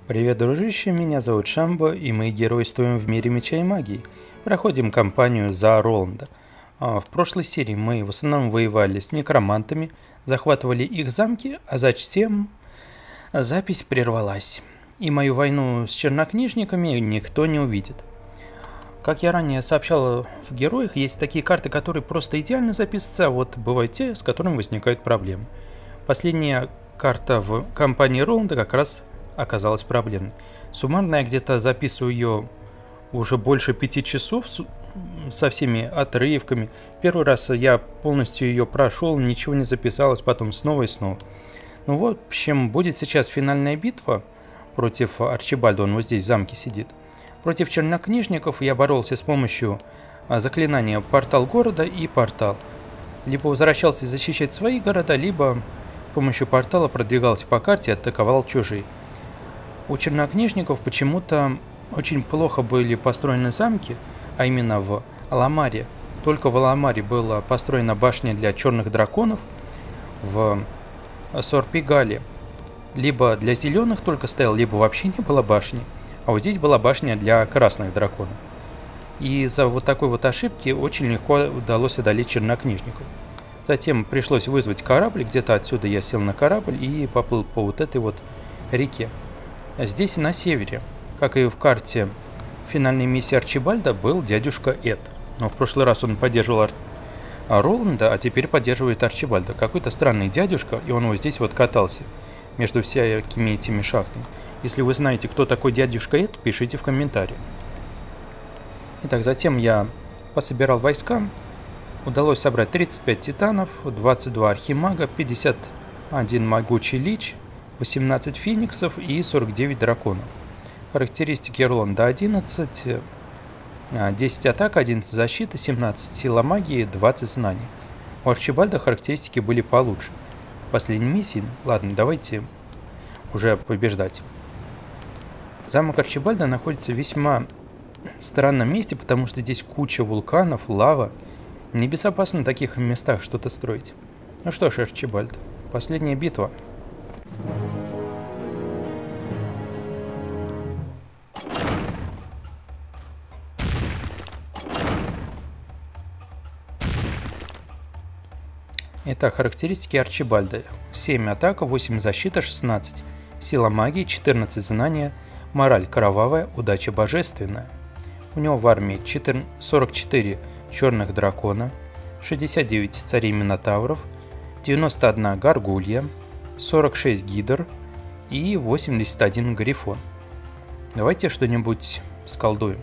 Привет, дружище, меня зовут Шамбо, и мы геройствуем в мире меча и магии. Проходим кампанию за Роланда. В прошлой серии мы в основном воевали с некромантами, захватывали их замки, а затем запись прервалась. И мою войну с чернокнижниками никто не увидит. Как я ранее сообщал в героях, есть такие карты, которые просто идеально записываются, а вот бывают те, с которыми возникают проблемы. Последняя карта в кампании Роланда как раз оказалась проблемной. Суммарно я где-то записываю ее уже больше 5 часов со всеми отрывками. Первый раз я полностью ее прошел, ничего не записалось, потом снова и снова. Ну вот, в общем, будет сейчас финальная битва против Арчибальда, он вот здесь в замке сидит. Против чернокнижников я боролся с помощью заклинания «Портал города» и «Портал». Либо возвращался защищать свои города, либо с помощью портала продвигался по карте и атаковал чужие. У чернокнижников почему-то очень плохо были построены замки, а именно в Аламаре. Только в Аламаре была построена башня для черных драконов, в Сорпигале либо для зеленых только стоял, либо вообще не было башни, а вот здесь была башня для красных драконов. И из-за вот такой вот ошибки очень легко удалось одолеть чернокнижников. Затем пришлось вызвать корабль, где-то отсюда я сел на корабль и поплыл по вот этой вот реке. Здесь на севере, как и в карте финальной миссии Арчибальда, был дядюшка Эд. Но в прошлый раз он поддерживал Роланда, а теперь поддерживает Арчибальда. Какой-то странный дядюшка, и он вот здесь вот катался между всякими этими шахтами. Если вы знаете, кто такой дядюшка Эд, пишите в комментариях. Итак, затем я пособирал войска. Удалось собрать 35 титанов, 22 архимага, 51 могучий лич, 18 фениксов и 49 драконов. Характеристики Роланда 11, 10 атак, 11 защиты, 17 сила магии, 20 знаний. У Арчибальда характеристики были получше. В последней миссии, ладно, давайте уже побеждать. Замок Арчибальда находится в весьма странном месте, потому что здесь куча вулканов, лава. Небезопасно в таких местах что-то строить. Ну что ж, Арчибальд, последняя битва. Итак, характеристики Арчибальда. 7 атака, 8 защита, 16 сила магии, 14 знания, мораль кровавая, удача божественная. У него в армии 44 черных дракона, 69 царей минотавров, 91 гаргулья, 46 гидр и 81 грифон. Давайте что-нибудь сколдуем.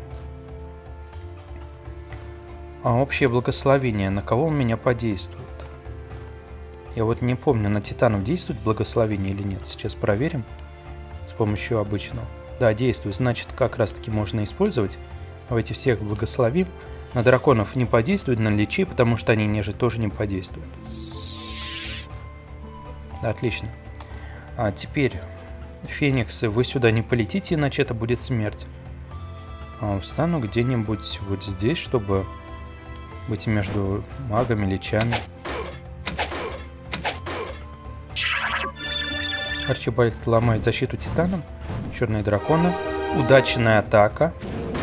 А общее благословение, на кого у меня подействует? Я вот не помню, на титанов действует благословение или нет. Сейчас проверим с помощью обычного. Да, действует. Значит, как раз таки можно использовать. Давайте всех благословим. На драконов не подействует, на личей, потому что они ниже тоже не подействуют. Да, отлично. А теперь, фениксы, вы сюда не полетите, иначе это будет смерть. Встану где-нибудь вот здесь, чтобы быть между магами, личами. Арчибальд ломает защиту титаном. Черные драконы. Удачная атака.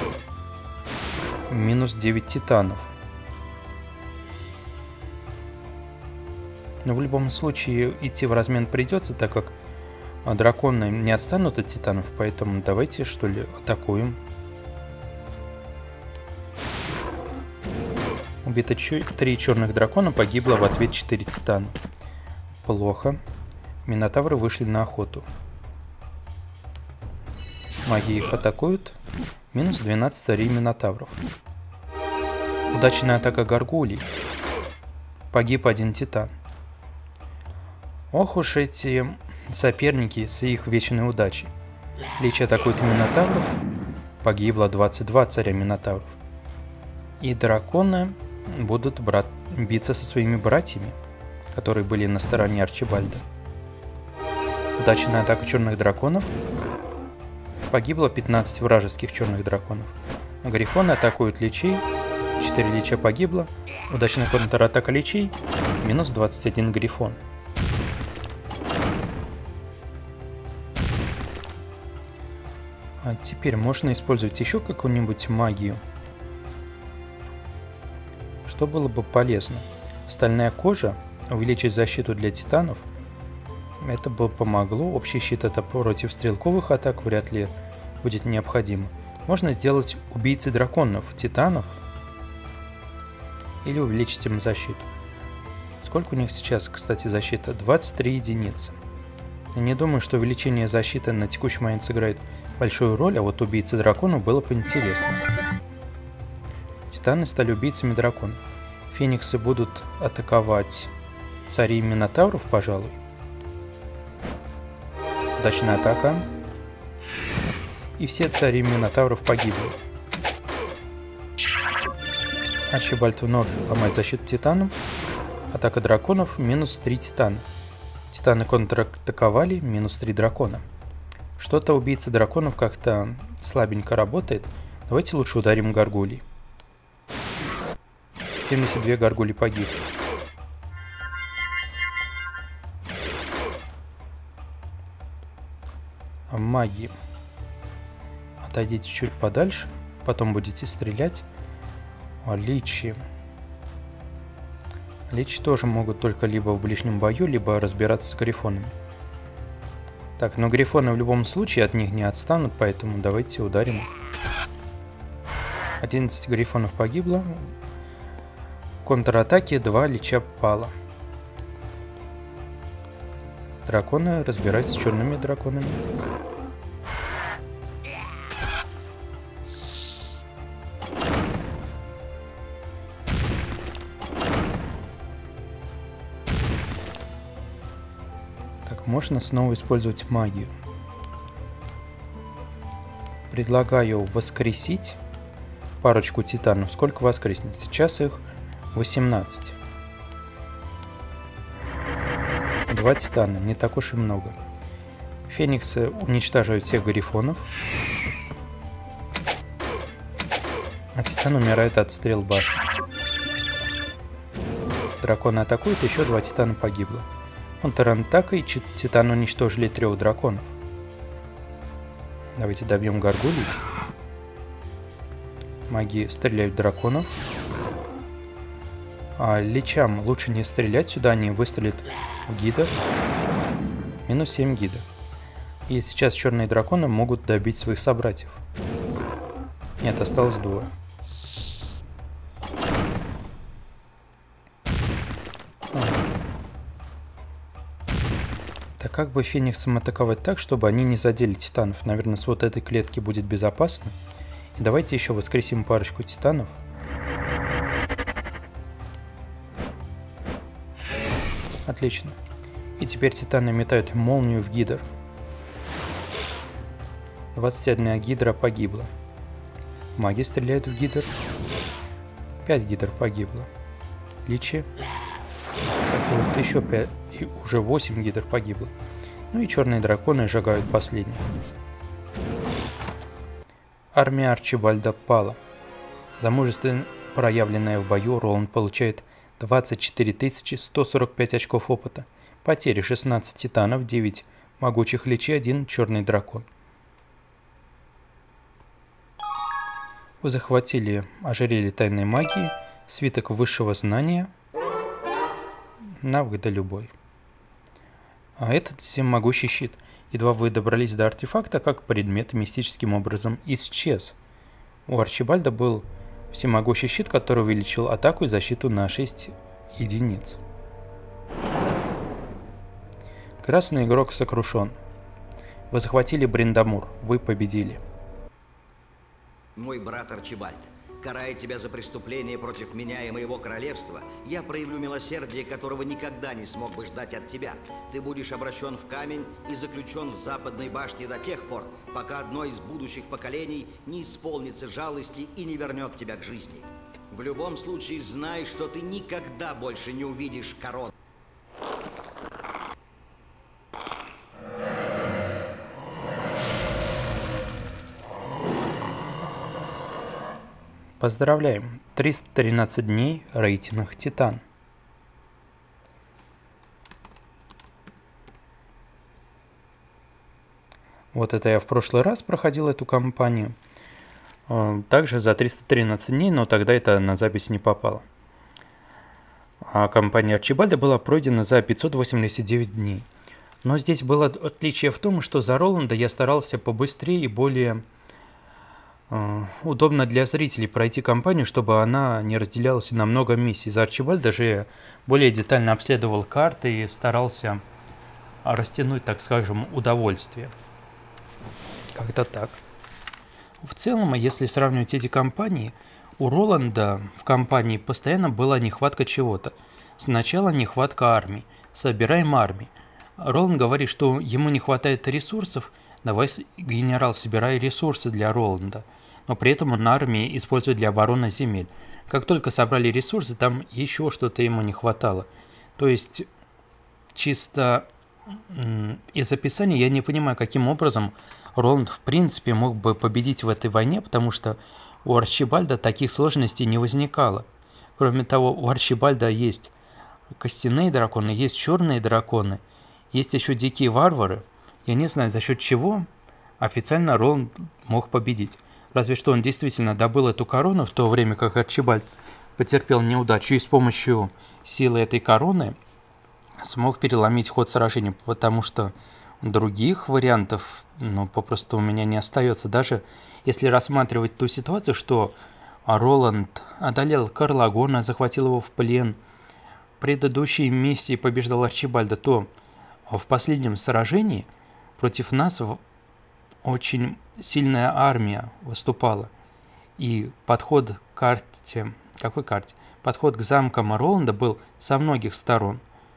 Минус 9 титанов. Но в любом случае идти в размен придется, так как драконы не отстанут от титанов, поэтому давайте что ли атакуем. Убито 3 черных дракона, погибло в ответ 4 титана. Плохо. Минотавры вышли на охоту. Маги их атакуют. Минус 12 царей минотавров. Удачная атака гаргулей. Погиб 1 титан. Ох уж эти соперники с их вечной удачей. Личи атакуют минотавров. Погибло 22 царя минотавров. И драконы будут биться со своими братьями, которые были на стороне Арчибальда. Удачная атака черных драконов. Погибло 15 вражеских черных драконов. Грифоны атакуют личей. 4 лича погибло. Удачная контратака личей. Минус 21 грифон. А теперь можно использовать еще какую-нибудь магию. Что было бы полезно? Стальная кожа увеличить защиту для титанов. Это бы помогло. Общий щит это против стрелковых атак вряд ли будет необходимо. Можно сделать убийцы драконов, титанов. Или увеличить им защиту. Сколько у них сейчас, кстати, защита? 23 единицы. Я не думаю, что увеличение защиты на текущий момент сыграет большую роль, а вот убийцы драконов было бы интересно. Титаны стали убийцами драконов. Фениксы будут атаковать царей Минотавров, пожалуй. Удачная атака. И все цари Минотавров погибли. Арчибальд вновь ломает защиту титанам. Атака драконов, минус 3 титана. Титаны контратаковали, минус 3 дракона. Что-то убийца драконов как-то слабенько работает. Давайте лучше ударим горгулей. 72 горгули погибли. Маги. Отойдите чуть подальше, потом будете стрелять. Личи. Личи тоже могут только либо в ближнем бою, либо разбираться с грифонами. Так, но грифоны в любом случае от них не отстанут, поэтому давайте ударим их. 11 грифонов погибло. В контратаке 2 лича пало. Драконы разбираются с черными драконами. Так, можно снова использовать магию. Предлагаю воскресить парочку титанов. Сколько воскреснет? Сейчас их 18. 2 титана, не так уж и много. Фениксы уничтожают всех грифонов. А титан умирает от стрел башни. Драконы атакуют, еще 2 титана погибло. Контратакой титаны уничтожили 3 драконов. Давайте добьем горгулей. Маги стреляют в драконов. А личам лучше не стрелять сюда, они выстрелят в гидов. Минус 7 гидов. И сейчас черные драконы могут добить своих собратьев. Нет, осталось 2. Так как бы фениксам атаковать так, чтобы они не задели титанов? Наверное, с вот этой клетки будет безопасно. И давайте еще воскресим парочку титанов. Отлично. И теперь титаны метают молнию в гидр. 21 гидра погибла. Маги стреляют в гидр. 5 гидр погибло. Личи. Вот еще 5. И уже 8 гидр погибло. Ну и черные драконы сжигают последних. Армия Арчибальда пала. За мужество, проявленное в бою, Роланд получает 24 145 очков опыта. Потери 16 титанов, 9 могучих личей, 1 черный дракон. Вы захватили ожерелье тайной магии, свиток высшего знания, навык да любой. А этот всемогущий щит. Едва вы добрались до артефакта, как предмет мистическим образом исчез. У Арчибальда был всемогущий щит, который увеличил атаку и защиту на 6 единиц. Красный игрок сокрушен. Вы захватили Бриндамур. Вы победили. Мой брат Арчибальд, карая тебя за преступление против меня и моего королевства, я проявлю милосердие, которого никогда не смог бы ждать от тебя. Ты будешь обращен в камень и заключен в западной башне до тех пор, пока одно из будущих поколений не исполнится жалости и не вернет тебя к жизни. В любом случае, знай, что ты никогда больше не увидишь корону. Поздравляем! 313 дней, рейтинг Титан. Вот это я в прошлый раз проходил эту кампанию. Также за 313 дней, но тогда это на запись не попало. А кампания Арчибальда была пройдена за 589 дней. Но здесь было отличие в том, что за Роланда я старался побыстрее и более удобно для зрителей пройти кампанию, чтобы она не разделялась на много миссий. За Арчибальда же я более детально обследовал карты и старался растянуть, так скажем, удовольствие. Как-то так. В целом, если сравнивать эти кампании, у Роланда в кампании постоянно была нехватка чего-то. Сначала нехватка армий. Собираем армии. Роланд говорит, что ему не хватает ресурсов. Давай, генерал, собирай ресурсы для Роланда. Но при этом он армии использует для обороны земель. Как только собрали ресурсы, там еще что-то ему не хватало. То есть, чисто из описания я не понимаю, каким образом Роланд в принципе мог бы победить в этой войне, потому что у Арчибальда таких сложностей не возникало. Кроме того, у Арчибальда есть костяные драконы, есть черные драконы, есть еще дикие варвары. Я не знаю, за счет чего официально Роланд мог победить. Разве что он действительно добыл эту корону, в то время как Арчибальд потерпел неудачу и с помощью силы этой короны смог переломить ход сражения, потому что других вариантов, попросту у меня не остается. Даже если рассматривать ту ситуацию, что Роланд одолел Карлагона, захватил его в плен, в предыдущей миссии побеждал Арчибальда, то в последнем сражении против нас очень сильная армия выступала. И подход к карте... Какой карте? Подход к замкам Роланда был со многих сторон.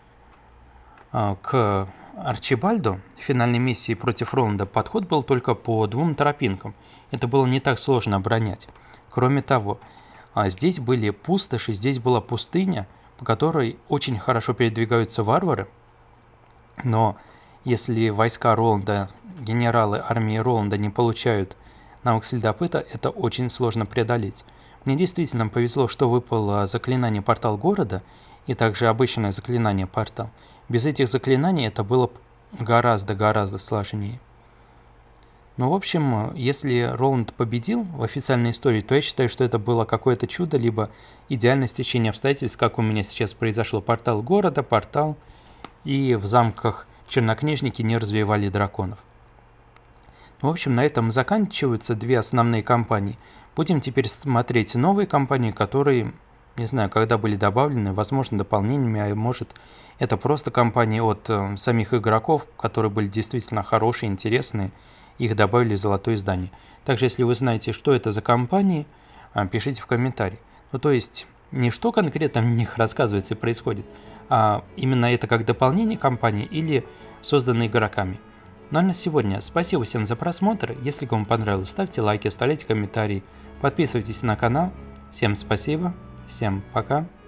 К Арчибальду в финальной миссии против Роланда подход был только по 2 тропинкам. Это было не так сложно оборонять. Кроме того, здесь были пустоши, здесь была пустыня, по которой очень хорошо передвигаются варвары. Но если войска Роланда, генералы армии Роланда не получают навык следопыта, это очень сложно преодолеть. Мне действительно повезло, что выпало заклинание «Портал города» и также обычное заклинание «Портал». Без этих заклинаний это было гораздо сложнее. В общем, если Роланд победил в официальной истории, то я считаю, что это было какое-то чудо, либо идеальное стечение обстоятельств, как у меня сейчас произошло. Портал города, портал, и в замках чернокнижники не развивали драконов. В общем, на этом заканчиваются 2 основные кампании. Будем теперь смотреть новые кампании, которые, не знаю, когда были добавлены, возможно, дополнениями, а может, это просто кампании от самих игроков, которые были действительно хорошие, интересные, их добавили в золотое издание. Также, если вы знаете, что это за кампании, пишите в комментарии. То есть, не что конкретно в них рассказывается и происходит, а именно это как дополнение кампании или созданные игроками. Ну а на сегодня спасибо всем за просмотр. Если вам понравилось, ставьте лайки, оставляйте комментарии, подписывайтесь на канал. Всем спасибо, всем пока.